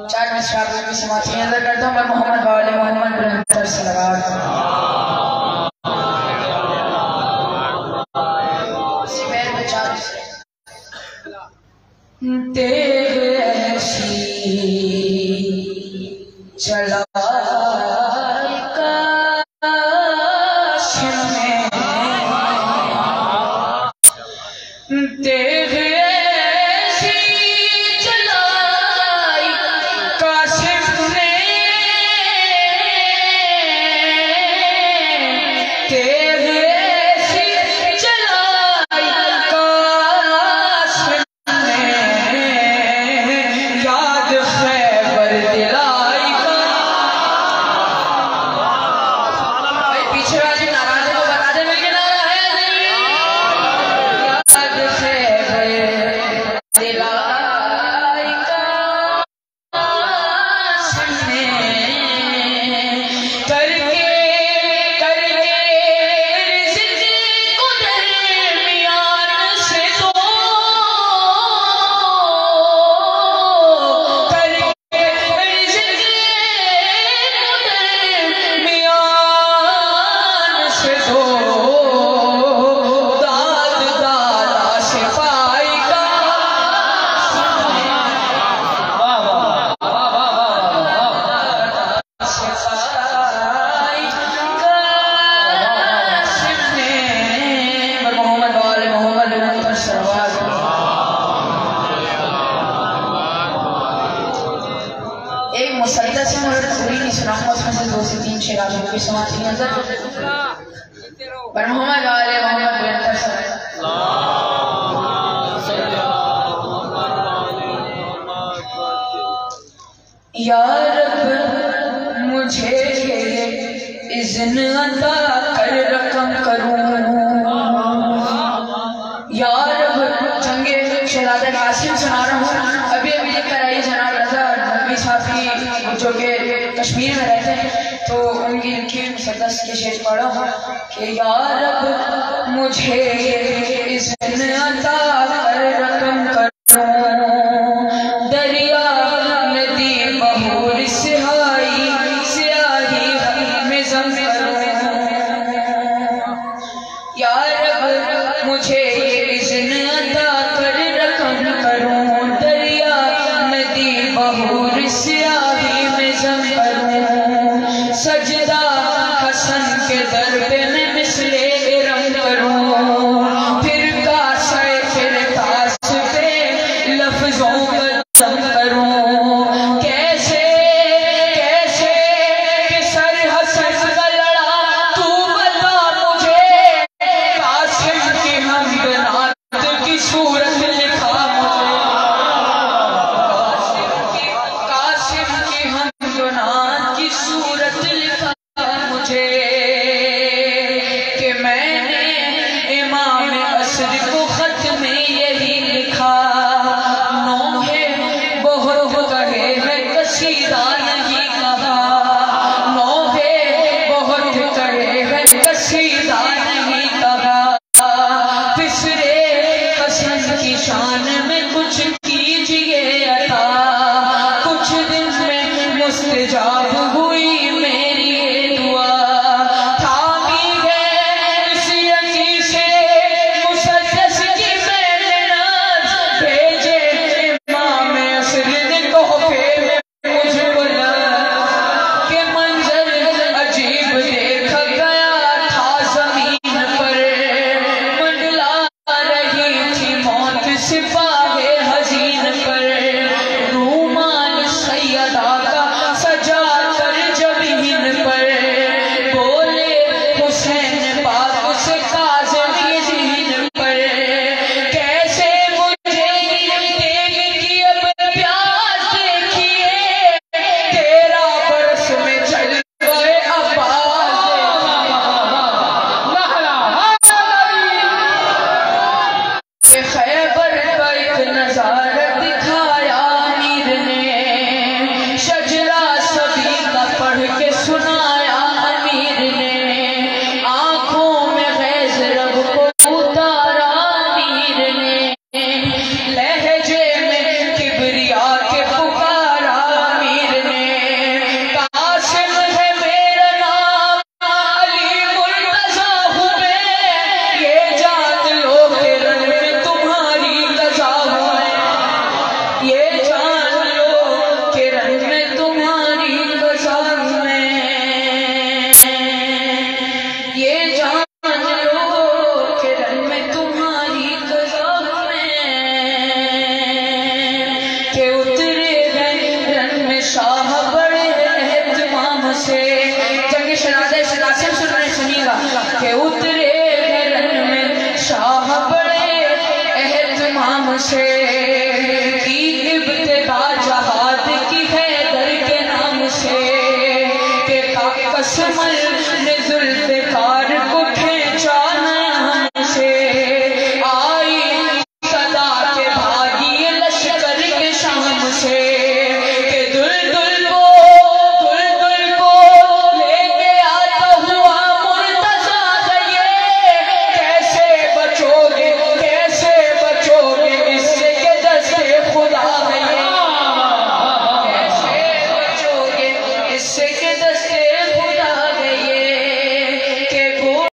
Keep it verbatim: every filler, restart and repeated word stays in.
چار مصرع کی سماعتی نظر کرتا ہوں اور محمد وآل محمد برہمتر صلوات اسی بیر میں چار مصرع تیرے ایسی چلائی قاسم میں تیرے ایسی چلائی قاسم نے تیرے ایسی چلائی قاسم نے یاد خیبر دلائی پیچھے والی ناراض کو بتا دے میں کہ نعرہ ہے یاد خیبر دلائی قاسم نے کر کے کر کے رزق کو درمیان سے دو کر کے رزق کو درمیان سے دو داد دادا سے پائی گا محمد وآل محمد برہمتر صلوات ایک مسدس ہے مگر پوری نہیں سناؤں اس میں سے دو سے تین شیرازوں کی سماعتی نظر پر محمد وآل محمد برہمتر صلوات یا رب مجھے اذن عطا کر رقم کروں یا رب جنگ شہزادہ قاسم سنا رہا ہوں ابھی ابھی لکھ کر آئی جناب رضا نبی صاحب کی جو کہ کشمیر میں رہتے ہیں تو ان کی لکھی مسدس کے شعر پڑھا ہوں کہ یا رب مجھے اذن عطا کر رقم کروں دریا ندی بہور سہائی سیاہی میں زم کروں یا رب مجھے اذن عطا کر رقم کروں دریا ندی بہور سیاہی میں زم کروں سجدہ حسن کے در پہ میں مثل ارم کروں پھر کاسہ پھر کاس پہ لفظوں کا دم کروں کیسے کیسے کہ سر حسن کا لڑا تو بتا مجھے قاسم کی حمد نعت کی صورت لکھا مجھے قاسم کی حمد نعت کی صورت لکھا مجھے کہ میں نے امام عصر کو خط میں یہی لکھا نوحے بہت کہے ہے قصیدہ نہیں کہا نوحے بہت کہے ہے قصیدہ نہیں کہا پسرے حسن کی شان میں کچھ کیجئے عطا کچھ دن میں مستجاب ہوئی میری دعا تھامی ہے اس یقین سے مسدس کی محنت بھیجے امام عصر نے تحفے میں مجھ بلا کہ منظر عجیب دیکھا گیا تھا زمین پر منڈلا رہی تھی موت سپاہ حزین پر رومان سیدہ کا سجا میں شاہ بڑے اہتمام سے جنگ شہزادہ سلاسل سن رہے سنیے گا کہ اترے گھرن میں شاہ بڑے اہتمام سے کی ابتدا جہاد کی حیدر کے نام سے کہ قسم نے ذوالفقار